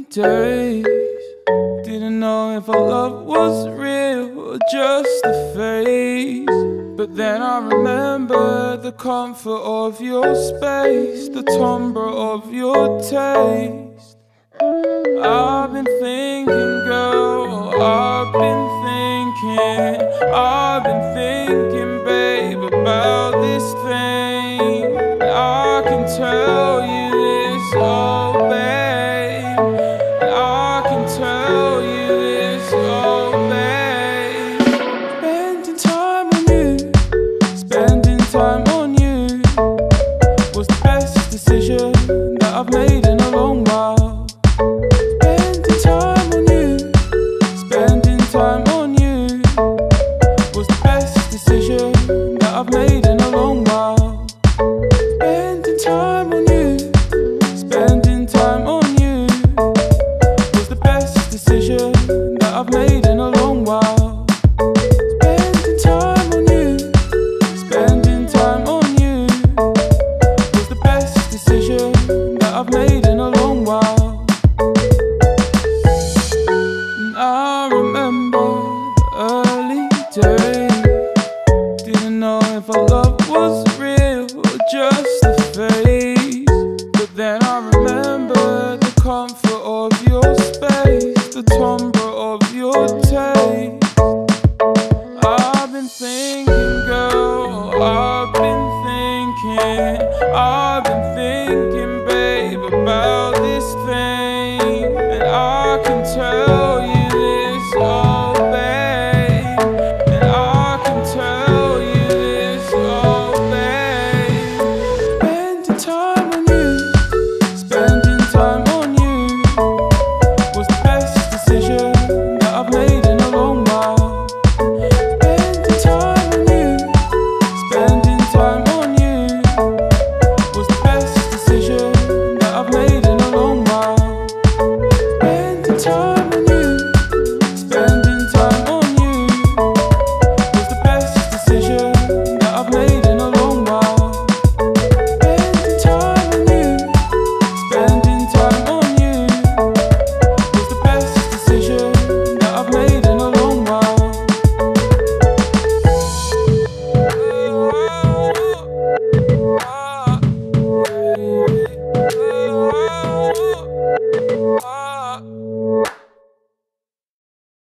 days. Didn't know if our love was real or just a phase. But then I remembered the comfort of your space, the timbre of your taste. I've been thinking, girl, I've been thinking, babe, about this thing. I can tell you this, oh babe, I can tell you this, oh babe. Spending time on you was the best decision that I've made in a long while. Spending time on you was the best decision that I've made in a long while. Spending time on you was the best decision that I've made in a long while. Spending time on you was the best decision that I've made in a long while. And I remember the early days. Didn't know if our love was real or just a phase. But then I remember the comfort of your space, the timbre of your taste. I've been thinking, girl, I've been thinking,